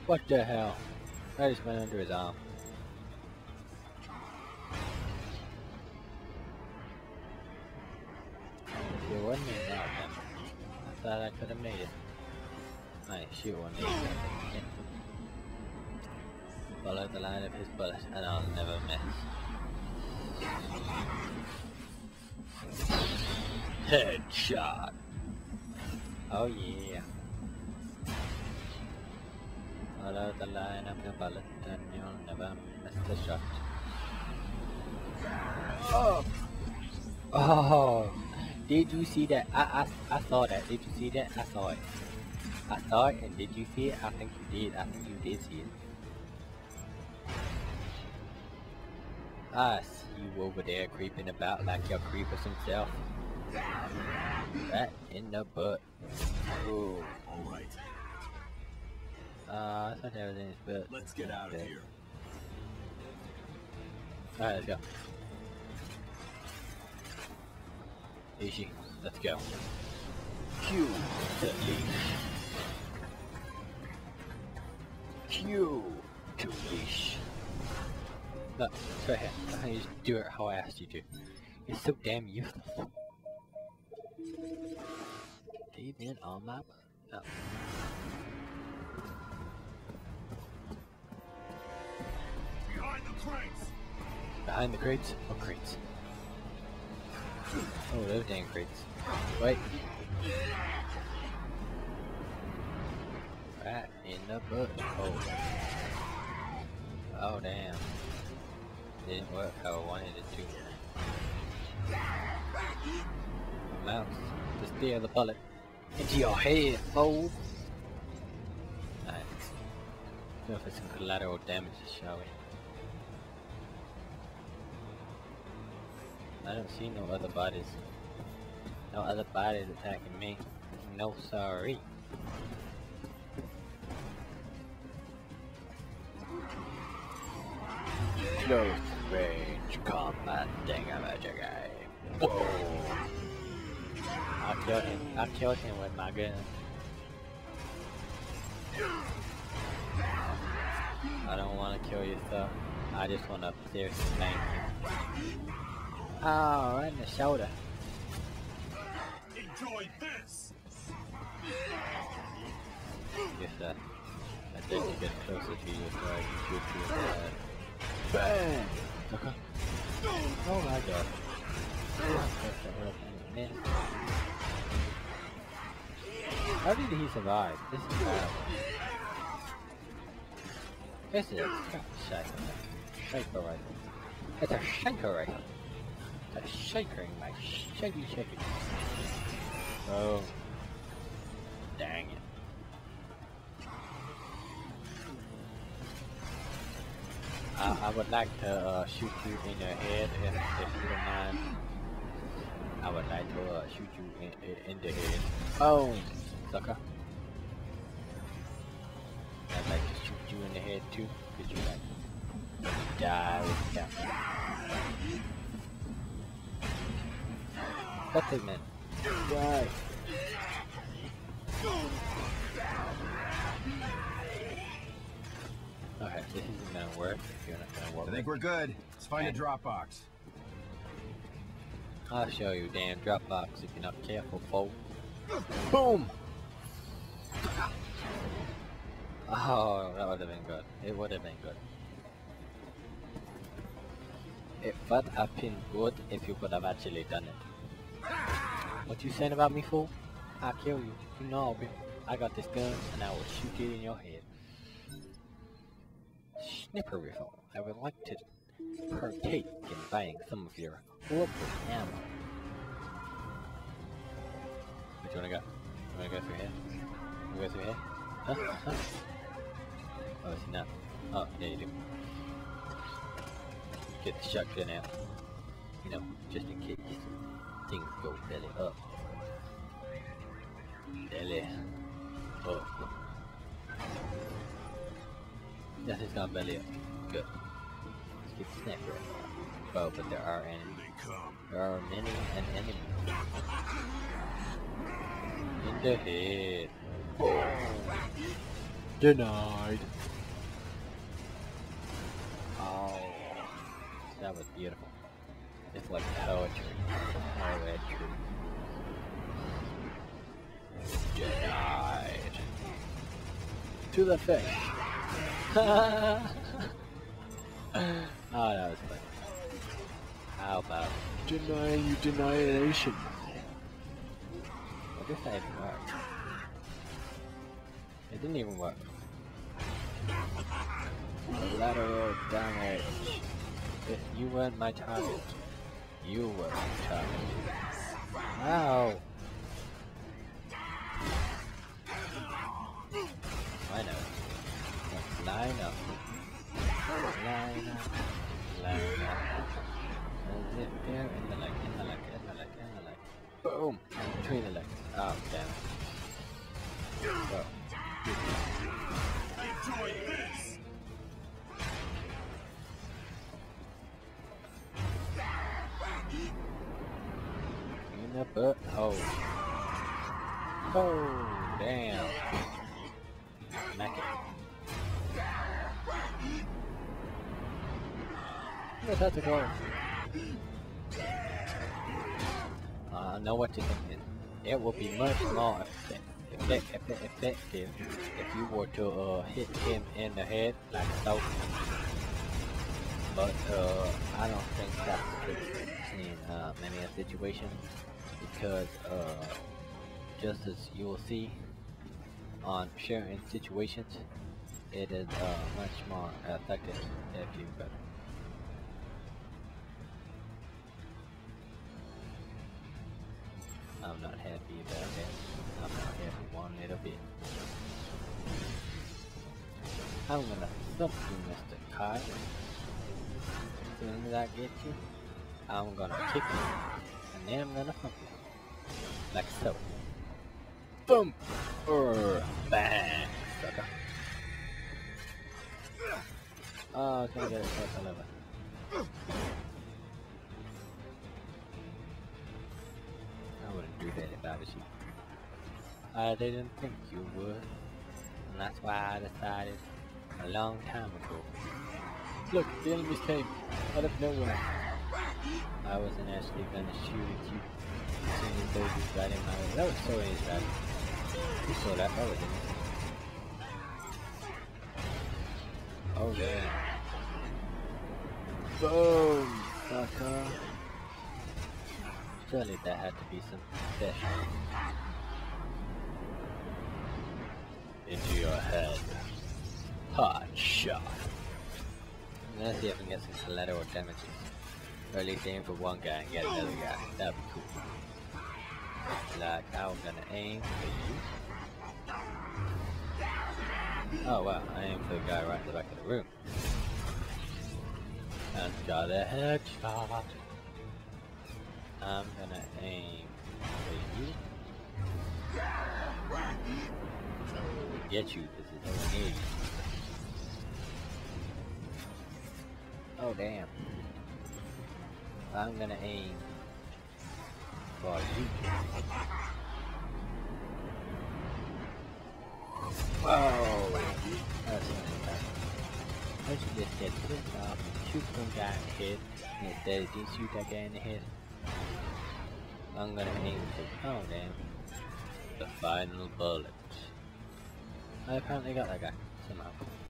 What the hell? I just went under his arm. If it wasn't in that, I thought I could have made it. I ain't shoot one of these. Follow the line of his bullet and I'll never miss. Headshot! Oh yeah. Follow the line of the bullet and you'll never miss the shot. Oh! Oh! Did you see that? I saw that. Did you see that? I saw it. I saw it, and did you see it? I think you did. I think you did see it. I see you over there creeping about like your creepers himself. Right in the butt. Ooh. Alright. I thought that was in his butt. Let's get out of here. Alright, let's go. Easy. Let's go. Q to leash. Q to leash. No, go ahead. You just do it how I asked you to. It's so damn useless. Cave in on my butt. No. Behind the crates! Behind the crates? What crates? Oh, those dang crates. Wait. Right in the butt. Oh. Oh, damn. Didn't work how I wanted it to. Mouse. Just steer the bullet into your head, fool. Nice. Go for some collateral damage, shall we? I don't see no other bodies. No other bodies attacking me. No sorry. Close range combat thingamajiggy. Whoa! I killed him. I killed him with my gun. I don't want to kill you, stuff. I just want to seriously thank you. Oh, right in the shoulder. Enjoy this! Yes, sir. I think to get closer to you so I can shoot you in the head. Bang! Okay. Oh my god. How did he survive? This is bad. This is a shaker rifle. It's a shaker rifle. It's a shaker in my shaky. Oh. Dang it. I would like to shoot you in your head if you don't mind. I would like to shoot you in the head. Boom, sucker. I'd like to shoot you in the head too, cause you like die with that. That's it, man. Right. Okay, this isn't gonna work if you're not gonna work. I think we're good. Let's find a drop box. I'll show you, damn drop box if you're not careful, folks. Boom! Oh, that would have been good. It would have been good. It would have been good if you could have actually done it. What you saying about me, fool? I'll kill you. You know, I got this gun and I will shoot it in your head. Sniper rifle. I would like to partake in buying some of your orbital ammo. Which one I got? You wanna go through here? You go through here? Huh? Huh? Oh, it's not. Oh, yeah, you do. Get the shotgun out. You know, just in case things go belly up. Belly up. Yes, it's gone belly up. Good. Let's get the sniper. Oh, but there are enemies. There are many an enemy. In the head. Denied. Oh, that was beautiful. It's like poetry. Poetry. Denied. To the face. Oh, that was funny. How about denying you denigation? What if that even worked? It didn't even work. Collateral damage. If you weren't my target, you were my target. Ow! I know. Let's line up. Line up. Line up. Is it there? In the leg, in the leg, in the leg, in the leg. Boom! Between the legs. Oh, damn it. Go. Enjoy this! In the butt. Oh. Oh, damn. Smack it. Let's have to go. I know what you're thinking. It will be much more effective if you were to hit him in the head like so. But I don't think that's the case in many situations, because just as you will see on certain situations, it is much more effective if you better. I'm not happy about that. I'm not happy one little bit. I'm gonna thump you, Mr. Kyle. As soon as I get you, I'm gonna kick you, and then I'm gonna thump you. Like so. Boom! Bang! Sucker. Oh, can I get it first? I love it. I wouldn't do that if I was you. I didn't think you would, and that's why I decided a long time ago. Look, the enemies came out of nowhere. I wasn't actually gonna shoot at you as soon as those was right in my way. That was so easy. You saw that, that was innocent. Oh yeah. Boom, sucker. Surely that had to be something special. Into your head. Hot shot. Let's see if I can get some collateral damages. Or at least aim for one guy and get another guy. That'd be cool. Like, I'm gonna aim for you. Oh wow, I aimed for the guy right in the back of the room. And got a headshot. I'm gonna aim for you. Get you, because it's over near you. Oh damn. I'm gonna aim for you. Oh, that's really bad. I should just get pissed off and shoot some guy in the head, and instead of just shoot that guy in the head, I'm gonna aim for, oh damn, the final bullet. I apparently got that guy somehow.